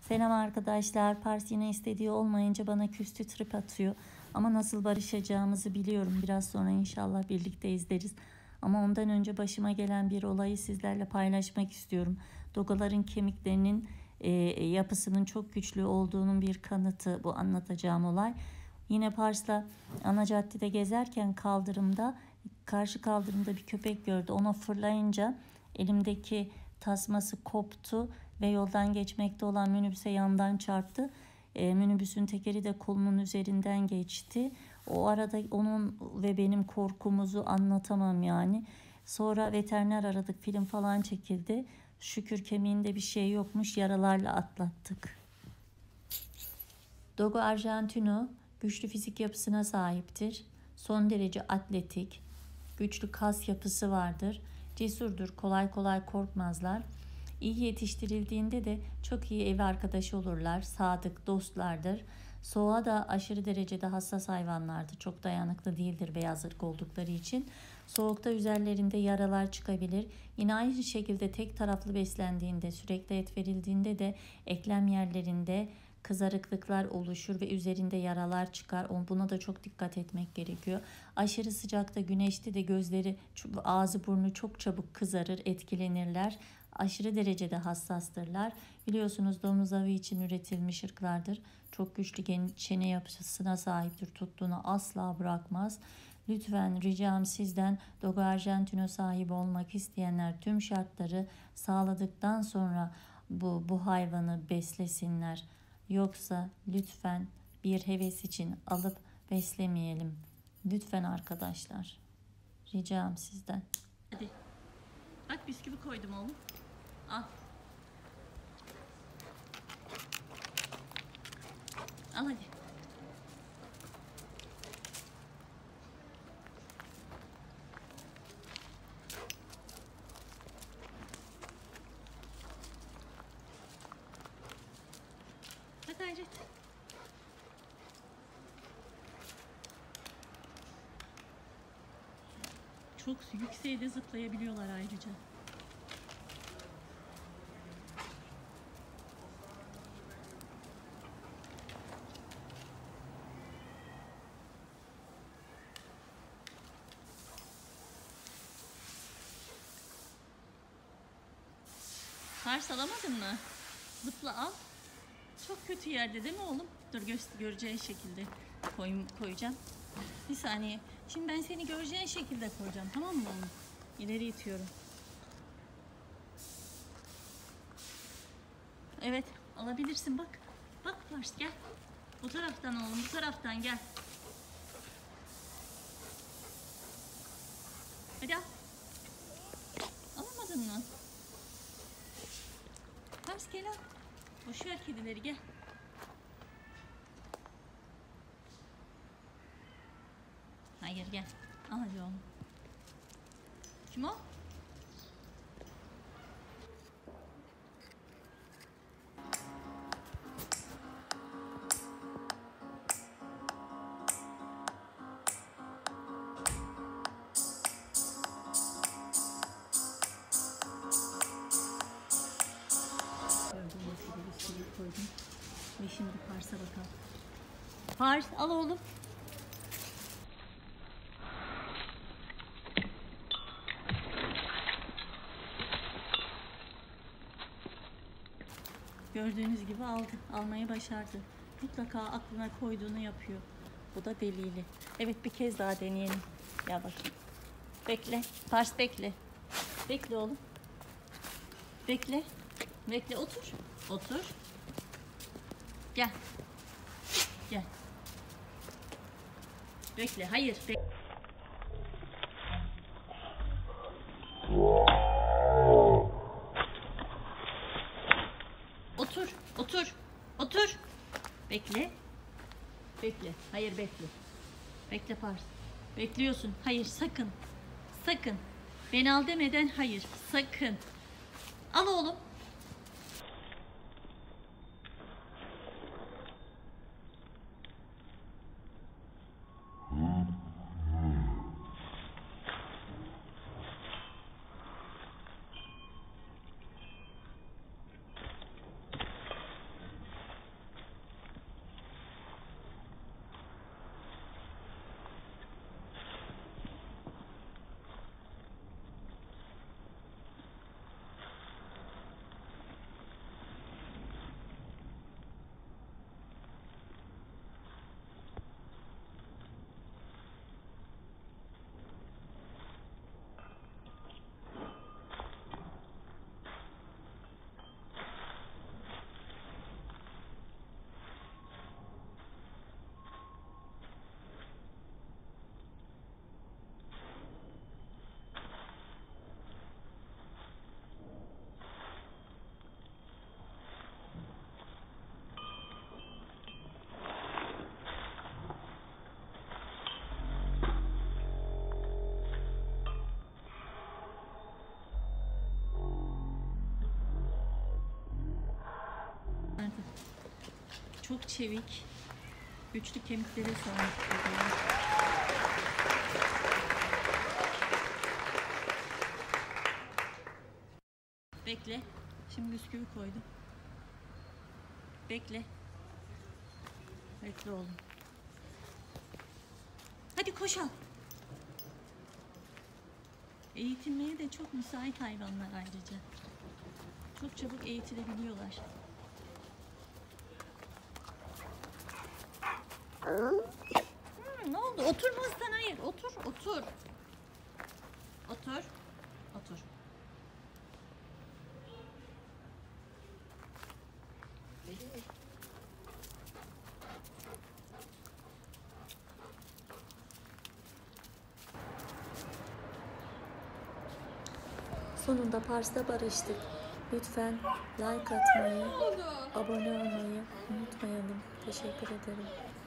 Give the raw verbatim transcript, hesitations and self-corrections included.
Selam arkadaşlar. Pars yine istediği olmayınca bana küstü, trip atıyor. Ama nasıl barışacağımızı biliyorum. Biraz sonra inşallah birlikte izleriz. Ama ondan önce başıma gelen bir olayı sizlerle paylaşmak istiyorum. Dogaların kemiklerinin e, yapısının çok güçlü olduğunun bir kanıtı bu anlatacağım olay. Yine Pars'la ana caddede gezerken kaldırımda, karşı kaldırımda bir köpek gördü. Ona fırlayınca elimdeki tasması koptu ve yoldan geçmekte olan minibüse yandan çarptı. E, minibüsün tekeri de kolumun üzerinden geçti. O arada onun ve benim korkumuzu anlatamam yani. Sonra veteriner aradık, film falan çekildi. Şükür kemiğinde bir şey yokmuş, yaralarla atlattık. Dogo Argentino güçlü fizik yapısına sahiptir. Son derece atletik, güçlü kas yapısı vardır. Cesurdur, kolay kolay korkmazlar. İyi yetiştirildiğinde de çok iyi ev arkadaşı olurlar, sadık dostlardır. Soğuğa da aşırı derecede hassas hayvanlardır. Çok dayanıklı değildir beyaz ırk oldukları için. Soğukta üzerlerinde yaralar çıkabilir. Yine aynı şekilde tek taraflı beslendiğinde, sürekli et verildiğinde de eklem yerlerinde kızarıklıklar oluşur ve üzerinde yaralar çıkar. Buna da çok dikkat etmek gerekiyor. Aşırı sıcakta, güneşte de gözleri, ağzı, burnu çok çabuk kızarır, etkilenirler. Aşırı derecede hassastırlar. Biliyorsunuz domuz avı için üretilmiş ırklardır. Çok güçlü çene yapısına sahiptir. Tuttuğunu asla bırakmaz. Lütfen ricam sizden Dogo Argentino sahibi olmak isteyenler tüm şartları sağladıktan sonra bu, bu hayvanı beslesinler. Yoksa lütfen bir heves için alıp beslemeyelim. Lütfen arkadaşlar. Ricam sizden. Hadi. Bak bisküvi koydum oğlum. Al. Al hadi. Ha gayret. Çok yükseğe de zıplayabiliyorlar ayrıca. Pars alamadın mı? Zıpla al. Çok kötü yerde değil mi oğlum? Dur gö- göreceğin şekilde koy koyacağım. Bir saniye. Şimdi ben seni göreceğin şekilde koyacağım, tamam mı oğlum? İleri itiyorum. Evet, alabilirsin bak. Bak Pars gel. Bu taraftan oğlum, bu taraftan gel. Hadi al. Alamadın mı? Pars gel al. Boş ver kedileri, gel. Hayır gel. Al hadi oğlum. Kim o? Gördüğünüz gibi bir sürü koydum. Ve şimdi Pars'a bakalım. Pars al oğlum. Gördüğünüz gibi aldı. Almayı başardı. Mutlaka aklına koyduğunu yapıyor. Bu da delili. Evet bir kez daha deneyelim. Ya bakayım. Bekle. Pars bekle. Bekle oğlum. Bekle. Bekle otur. Otur. Gel. Gel. Bekle. Hayır. Bekle. Otur. Otur. Otur. Bekle. Bekle. Hayır bekle. Bekle Pars. Bekliyorsun. Hayır sakın. Sakın. Beni al demeden hayır. Sakın. Al oğlum. Çok çevik, güçlü kemiklere sahip oluyor. Bekle. Şimdi bisküvi koydum. Bekle. Bekle oğlum. Hadi koş al. Eğitilmeye de çok müsait hayvanlar ayrıca. Çok çabuk eğitilebiliyorlar. Hmm, ne oldu? Oturmazsan hayır. Otur, otur. Otur. Otur. Sonunda Pars'ta barıştık. Lütfen like atmayı, abone olmayı unutmayalım. Teşekkür ederim.